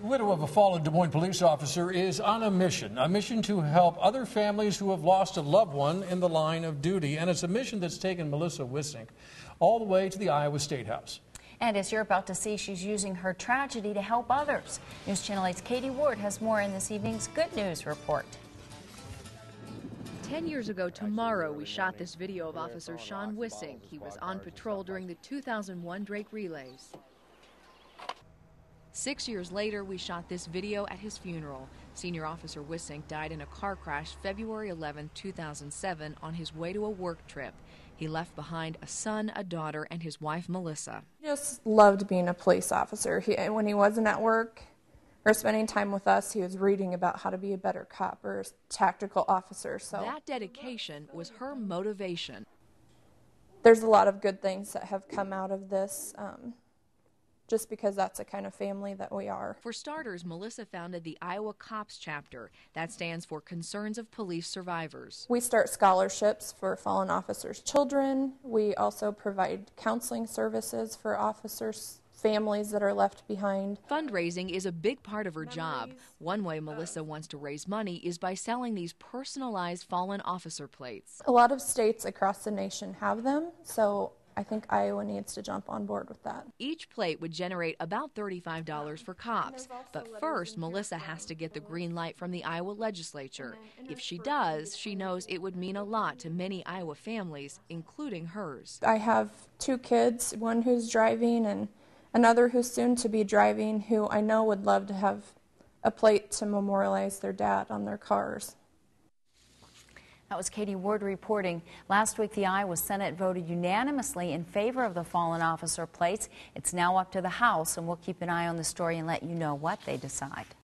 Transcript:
The widow of a fallen Des Moines police officer is on a mission to help other families who have lost a loved one in the line of duty. And it's a mission that's taken Melissa Wissink all the way to the Iowa State House. And as you're about to see, she's using her tragedy to help others. News Channel 8's Katie Ward has more in this evening's Good News Report. 10 years ago tomorrow, we shot this video of Officer Sean Wissink. He was on patrol during the 2001 Drake relays. 6 years later, we shot this video at his funeral. Senior Officer Wissink died in a car crash February 11, 2007 on his way to a work trip. He left behind a son, a daughter, and his wife, Melissa. He just loved being a police officer. When he wasn't at work or spending time with us, he was reading about how to be a better cop or a tactical officer. So that dedication was her motivation. There's a lot of good things that have come out of this. Just because that's the kind of family that we are. For starters, Melissa founded the Iowa Cops chapter. That stands for Concerns of Police Survivors. We start scholarships for fallen officers' children. We also provide counseling services for officers' families that are left behind. Fundraising is a big part of her job. One way Melissa wants to raise money is by selling these personalized fallen officer plates. A lot of states across the nation have them, so I think Iowa needs to jump on board with that. Each plate would generate about $35 for cops. But first, Melissa has to get the green light from the Iowa legislature. If she does, she knows it would mean a lot to many Iowa families, including hers. I have 2 kids, one who's driving and another who's soon to be driving, who I know would love to have a plate to memorialize their dad on their cars. That was Katie Ward reporting. Last week, the Iowa Senate voted unanimously in favor of the fallen officer plates. It's now up to the House, and we'll keep an eye on the story and let you know what they decide.